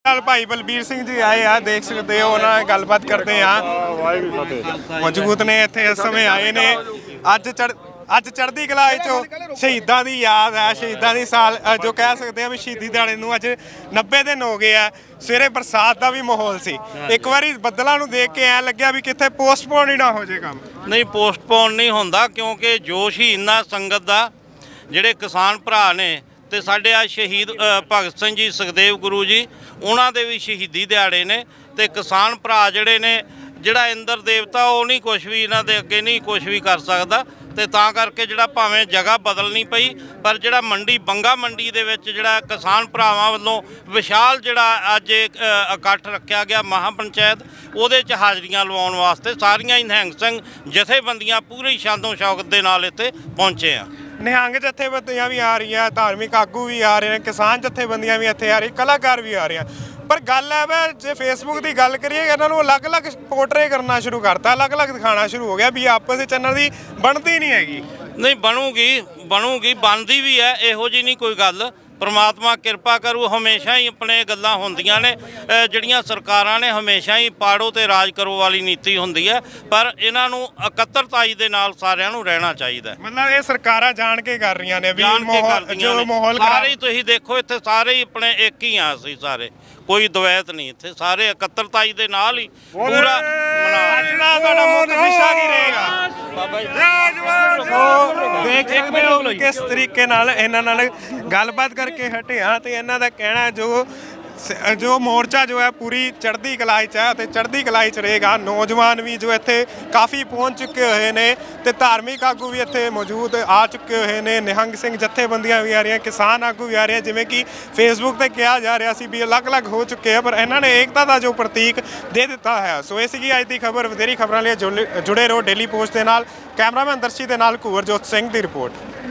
भाई बलबीर सिंह जी आए आ, देख सकते हो उन्होंने गलबात करते हैं मौजूद ने इत्थे इस समय आए ने। अज चढ़ती कला चो शहीदों की याद है, शहीदों की साल जो कह सकते हैं भी शहीदी दिहाड़े नूं अज 90 दिन हो गए हैं। सवेरे बरसात का भी माहौल सी, एक बारी बदलों नूं देख के ऐ लग्या भी कित्थे पोस्टपोन ही ना हो जाए काम। नहीं पोस्टपोन नहीं होंदा, क्योंकि जोश ही इन्ना संगत दा जिहड़े किसान भरा ने ते साडे आ शहीद भगत सिंह जी सुखदेव गुरु जी उन्हां दे भी शहीदी दिहाड़े ने ते किसान भरा जिहड़े ने जिहड़ा इंद्र देवता वो नहीं कुछ भी इन्हां दे अगे नहीं कुछ भी कर सकदा ते तां करके जिहड़ा भावें जगह बदलनी पई पर जिहड़ा मंडी बंगा मंडी दे विच जिहड़ा किसान भरावां वल्लों विशाल जिहड़ा अज इकट्ठ रखिया गया महापंचायत ਉਹਦੇ 'ਚ हाज़रियां लवाउण वास्ते सारियां ही निहंग सिंह जथेबंदियां पूरी शांतो शौकत दे नाल इत्थे पहुंचे आ। निहंग जथेबंदियां भी आ रही हैं, धार्मिक आगू भी आ रहे हैं, किसान जथेबंदियां भी इत्थे आ रही, कलाकार भी आ रहे हैं। पर गल है वै जे फेसबुक की गल करिए इन्होंने अलग अलग पोर्ट्रे करना शुरू करता, अलग अलग दिखाना शुरू हो गया भी आपस चैनल की बनती नहीं हैगी। नहीं बनूगी बनती भी है, इहो जी नहीं कोई गल। परमात्मा कृपा करू, हमेशा ही अपने गल्लां होंदियां ने जिहड़ियां सरकारां ने हमेशा ही पाड़ो ते राज करो वाली नीति होंदी है, पर इन्हां नूं इकत्तरताई दे नाल सारिआं नूं रहना चाहिदा। मतलब ये सरकारां जान के कर रही ने भी जो माहौल सारे तुसीं देखो इत्थे सारे ही अपने एक ही आ, असीं सारे कोई द्वैत नहीं, इत्थे सारे इकत्तरताई दे नाल ही पूरा देख सकते हो किस तरीके नाल इन्हां नाल गलबात करके हटे हाँ। तो इन्हां दा कहना जो मोर्चा जो है पूरी चढ़ती कलाई च है, चढ़ती कलाई च रहेगा। नौजवान भी जो इत्थे काफ़ी पहुँच चुके हुए हैं तो धार्मिक आगू भी इत्थे मौजूद आ चुके हुए हैं। निहंग सिंह जथेबंदियां भी आ रही हैं, किसान आगू भी आ रहे हैं, जिवें कि फेसबुक पर कहा जा रहा सी भी अलग अलग हो चुके हैं, पर इन्होंने एकता का जो प्रतीक दे दिता है। सो ये सी अज की खबर, वधेरी खबरों लिए जुड़े रहो डेली पोस्ट के नाल। कैमरामैन दर्शी के नाल घूवरजोत सिंह की रिपोर्ट।